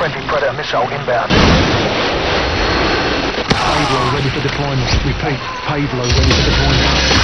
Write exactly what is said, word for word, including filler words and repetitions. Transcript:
Friendly Predator missile inbound. Payload ready for deployment. Repeat, payload ready for deployment.